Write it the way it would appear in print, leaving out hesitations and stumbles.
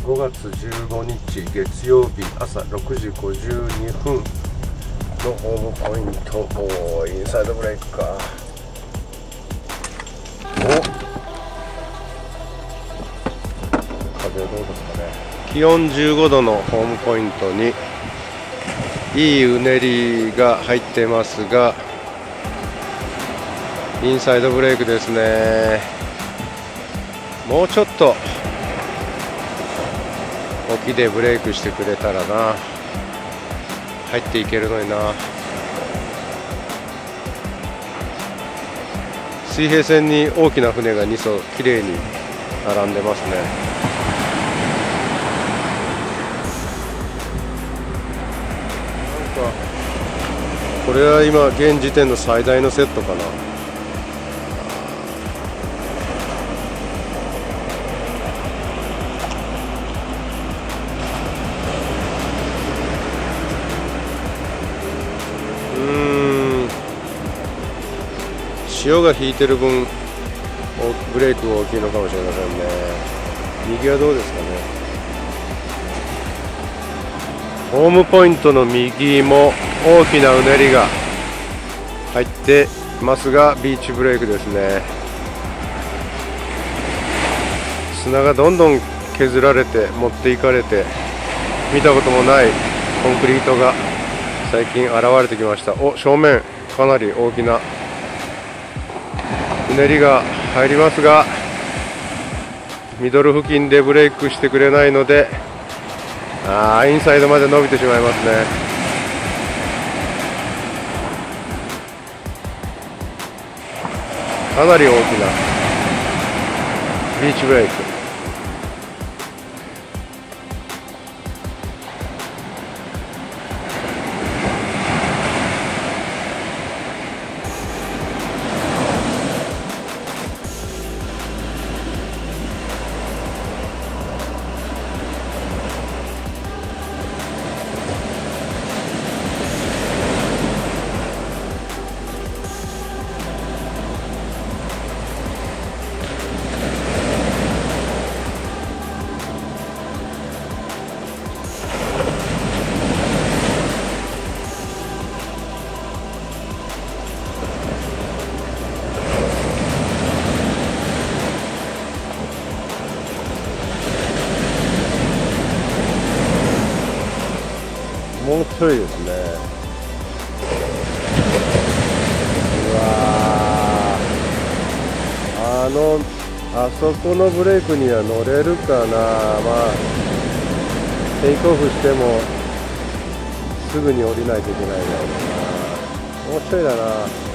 5月15日月曜日朝6時52分のホームポイント。もうインサイドブレーキか。風どうですかね。気温15度のホームポイントにいいうねりが入ってますが、インサイドブレークですね。もうちょっと沖でブレークしてくれたらな、入っていけるのにな。水平線に大きな船が2艘きれいに並んでますね。なんかこれは今現時点の最大のセットかな。潮が引いてる分ブレークが大きいのかもしれませんね。右はどうですかね。ホームポイントの右も大きなうねりが入ってますが、ビーチブレークですね。砂がどんどん削られて持っていかれて、見たこともないコンクリートが最近現れてきました。正面かなり大きなうねりが入りますが、ミドル付近でブレークしてくれないので、インサイドまで伸びてしまいますね。かなり大きなビーチブレーク。もうちょいですね。うわー、あそこのブレークには乗れるかな。テイクオフしてもすぐに降りないといけないだろうな。もうちょいだな。